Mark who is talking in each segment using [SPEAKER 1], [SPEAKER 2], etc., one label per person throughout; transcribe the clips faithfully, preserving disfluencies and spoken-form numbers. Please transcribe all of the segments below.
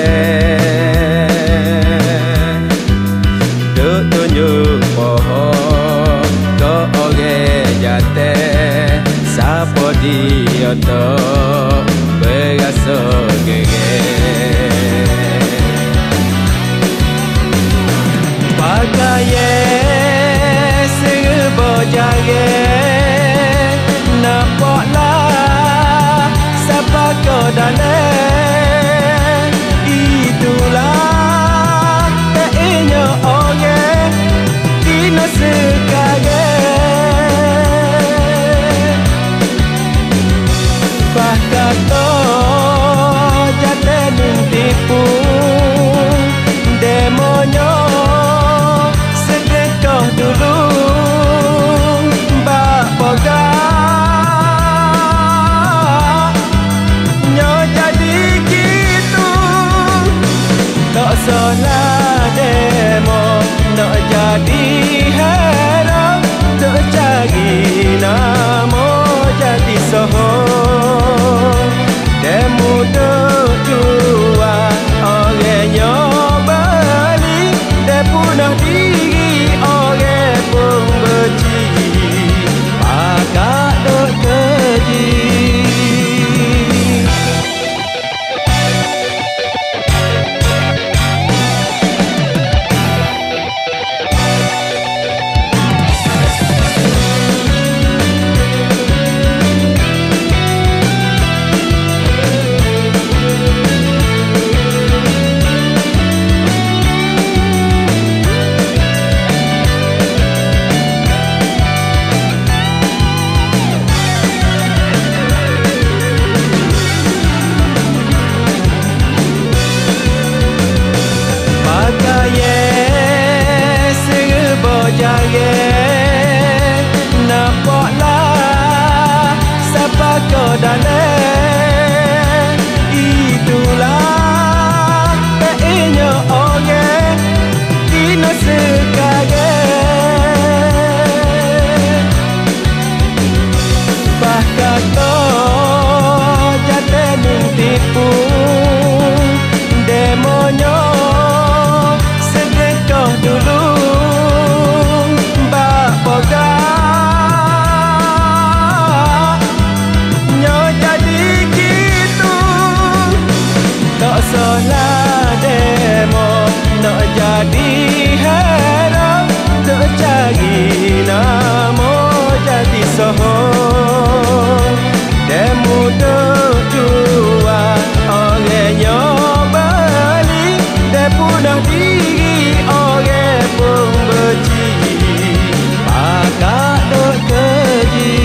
[SPEAKER 1] Duk tunjuk pohon ke oge jate sapo dia to berasa gege pagaye serba jage nampaklah siapa kau dale itulah teenya oge dina sekage Bakato jate ning tipu demonyo sedekah dulu mbak poga nyo jadi gitu tak salah demo nak jadi hero tak cari namo jadi soho demo duk jua orang yang beli dia punah diri orang pun benci pakak duk keji jage nampaklah siapa kau dale itulah teenya oge dina sekage bakato jate ning tipu demonyo sedekah dulu poga nyo jadi gitu tak salah demo nak jadi hero tak cari namo jadi soho demo duk jua orang yang beli dia punah diri orang pun benci Kakak duk keji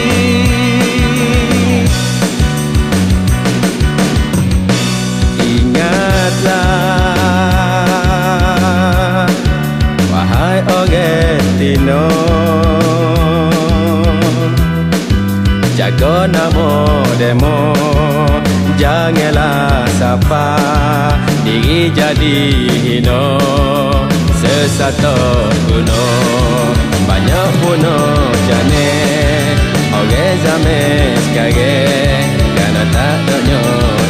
[SPEAKER 1] ingatlah wahai Argentina jaga nama demo janganlah sapa diri jadi hina sesat kuno banyak puno jane orang zaman sekarang kerana tak ada